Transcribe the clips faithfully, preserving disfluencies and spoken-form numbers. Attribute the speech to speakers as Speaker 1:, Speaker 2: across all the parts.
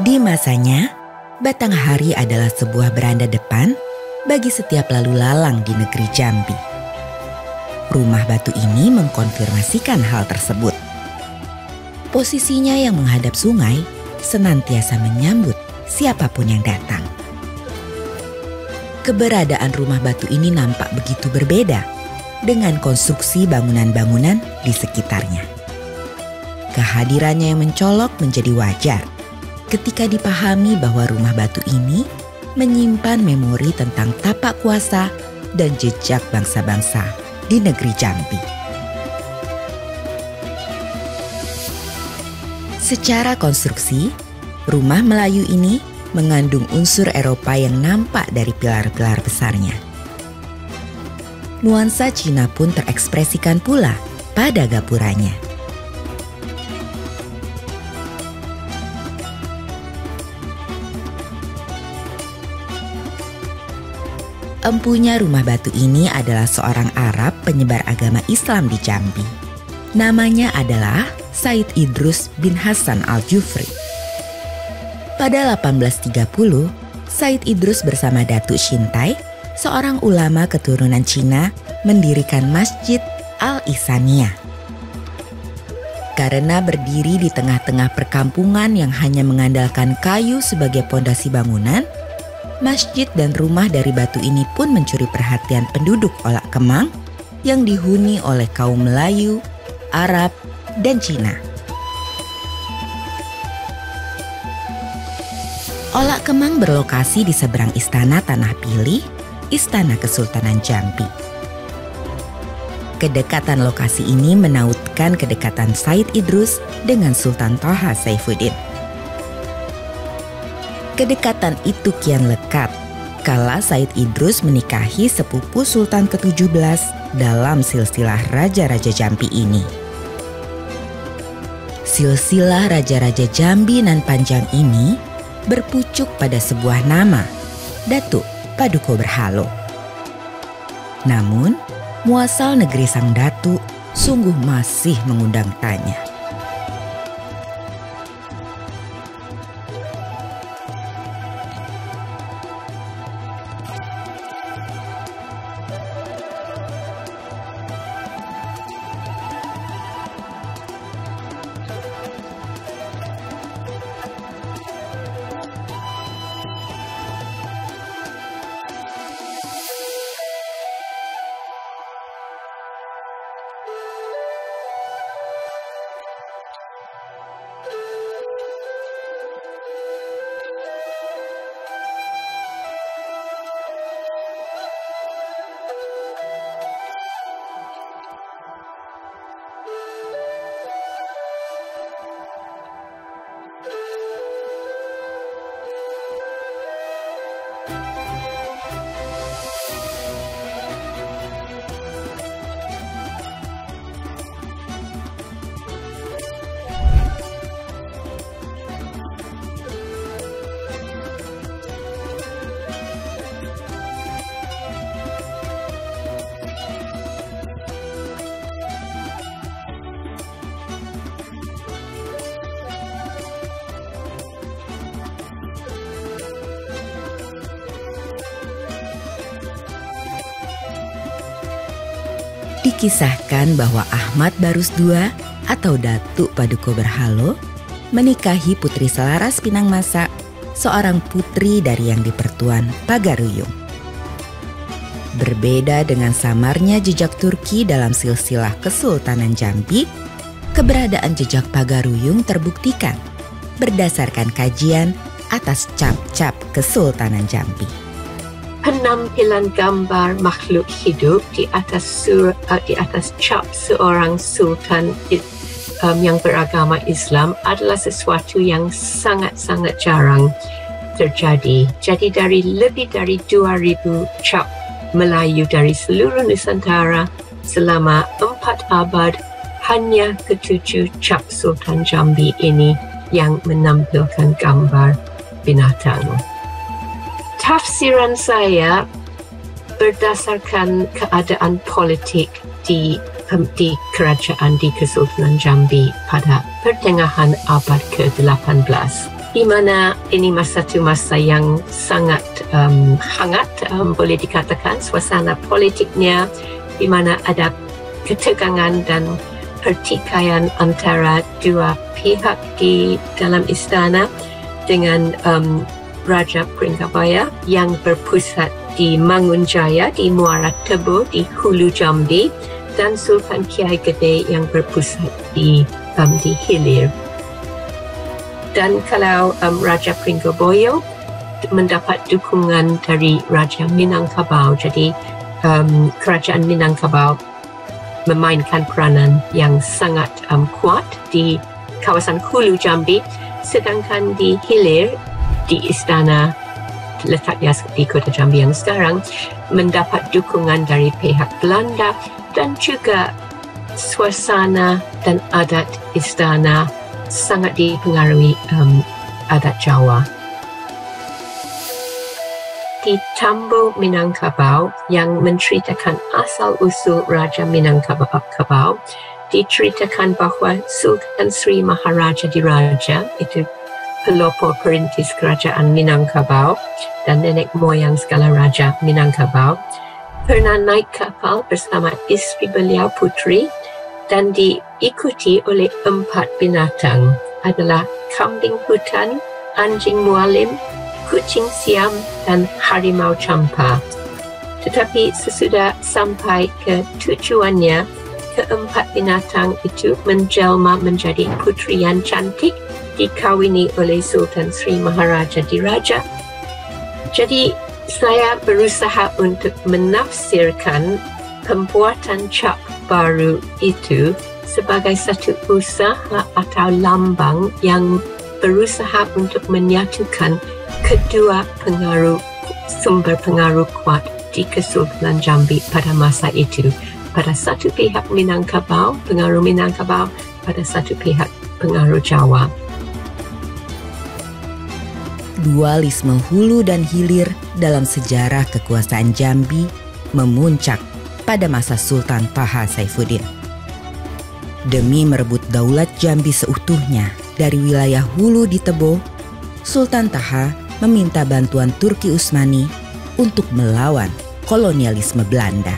Speaker 1: Di masanya, Batanghari adalah sebuah beranda depan bagi setiap lalu lalang di negeri Jambi. Rumah batu ini mengkonfirmasikan hal tersebut. Posisinya yang menghadap sungai senantiasa menyambut siapapun yang datang. Keberadaan rumah batu ini nampak begitu berbeda dengan konstruksi bangunan-bangunan di sekitarnya. Kehadirannya yang mencolok menjadi wajar ketika dipahami bahwa rumah batu ini menyimpan memori tentang tapak kuasa dan jejak bangsa-bangsa di negeri Jambi. Secara konstruksi, rumah Melayu ini mengandung unsur Eropa yang nampak dari pilar-pilar besarnya. Nuansa Cina pun terekspresikan pula pada gapuranya. Empunya rumah batu ini adalah seorang Arab penyebar agama Islam di Jambi. Namanya adalah Said Idrus bin Hasan Al-Jufri. Pada delapan belas tiga puluh, Said Idrus bersama Datuk Shintai, seorang ulama keturunan Cina, mendirikan Masjid Al-Ihsaniyah. Karena berdiri di tengah-tengah perkampungan yang hanya mengandalkan kayu sebagai pondasi bangunan, masjid dan rumah dari batu ini pun mencuri perhatian penduduk Olak Kemang yang dihuni oleh kaum Melayu, Arab, dan Cina. Olak Kemang berlokasi di seberang Istana Tanah Pilih, Istana Kesultanan Jambi. Kedekatan lokasi ini menautkan kedekatan Said Idrus dengan Sultan Toha Saifuddin. Kedekatan itu kian lekat kala Said Idrus menikahi sepupu Sultan ketujuh belas dalam silsilah Raja-Raja Jambi ini. Silsilah Raja-Raja Jambi nan panjang ini berpucuk pada sebuah nama, Datuk Paduka Berhalo. Namun, muasal negeri Sang Datuk sungguh masih mengundang tanya. Dikisahkan bahwa Ahmad Barus kedua atau Datuk Paduka Berhalo menikahi Putri Selaras Pinangmasa, seorang putri dari yang dipertuan Pagaruyung. Berbeda dengan samarnya jejak Turki dalam silsilah Kesultanan Jambi, keberadaan jejak Pagaruyung terbuktikan berdasarkan kajian atas cap-cap Kesultanan Jambi.
Speaker 2: Penampilan gambar makhluk hidup di atas sur, uh, di atas cap seorang sultan um, yang beragama Islam adalah sesuatu yang sangat-sangat jarang terjadi. Jadi dari lebih dari dua ribu cap Melayu dari seluruh Nusantara selama empat abad, hanya ketujuh cap Sultan Jambi ini yang menampilkan gambar binatang. Tafsiran saya berdasarkan keadaan politik di di kerajaan di Kesultanan Jambi pada pertengahan abad ke delapan belas. di mana ini masa satu masa yang sangat um, hangat, um, boleh dikatakan suasana politiknya, di mana ada ketegangan dan pertikaian antara dua pihak di dalam istana dengan um, Raja Pringgabaya yang berpusat di Mangunjaya, di Muara Tebu, di Hulu Jambi, dan Sultan Kiai Gede yang berpusat di um, di Hilir. Dan kalau um, Raja Pringgoboyo mendapat dukungan dari Raja Minangkabau, jadi um, kerajaan Minangkabau memainkan peranan yang sangat um, kuat di kawasan Hulu Jambi, sedangkan di Hilir, di istana letaknya di Kota Jambi yang sekarang, mendapat dukungan dari pihak Belanda, dan juga suasana dan adat istana sangat dipengaruhi um, adat Jawa. Di Tambo Minangkabau yang menceritakan asal-usul Raja Minangkabau, diceritakan bahawa Sultan Sri Maharaja Diraja, itu pelopor perintis kerajaan Minangkabau dan nenek moyang segala Raja Minangkabau, pernah naik kapal bersama isteri beliau Putri dan diikuti oleh empat binatang, adalah kambing hutan, anjing mualim, kucing siam, dan harimau campa. Tetapi sesudah sampai ke tujuannya, keempat binatang itu menjelma menjadi putri yang cantik, dikawini oleh Sultan Sri Maharaja Diraja. Jadi saya berusaha untuk menafsirkan pembuatan cap baru itu sebagai satu usaha atau lambang yang berusaha untuk menyatukan kedua pengaruh, sumber pengaruh kuat di Kesultanan Jambi pada masa itu. Pada satu pihak Minangkabau, pengaruh Minangkabau, pada satu pihak pengaruh Jawa.
Speaker 1: Dualisme hulu dan hilir dalam sejarah kekuasaan Jambi memuncak pada masa Sultan Taha Saifuddin. Demi merebut daulat Jambi seutuhnya dari wilayah hulu di Tebo, Sultan Taha meminta bantuan Turki Utsmani untuk melawan kolonialisme Belanda.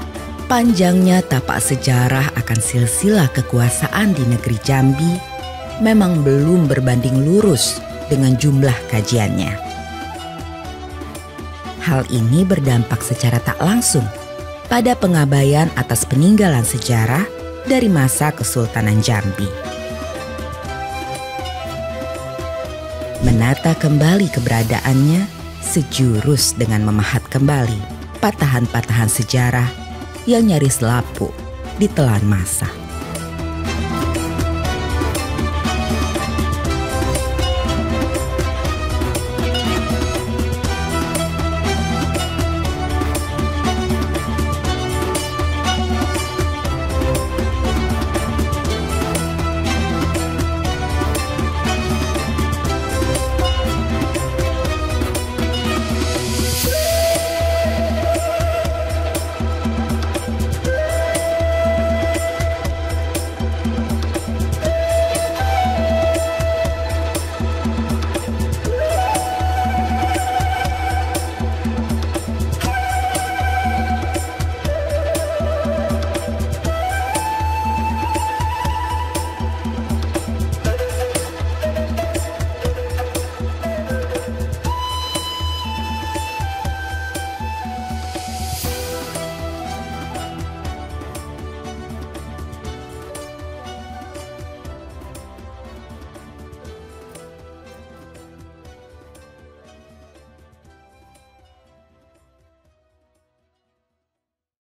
Speaker 1: Panjangnya tapak sejarah akan silsilah kekuasaan di negeri Jambi memang belum berbanding lurus dengan jumlah kajiannya. Hal ini berdampak secara tak langsung pada pengabaian atas peninggalan sejarah dari masa Kesultanan Jambi. Menata kembali keberadaannya sejurus dengan memahat kembali patahan-patahan sejarah yang nyaris lapuk ditelan masa.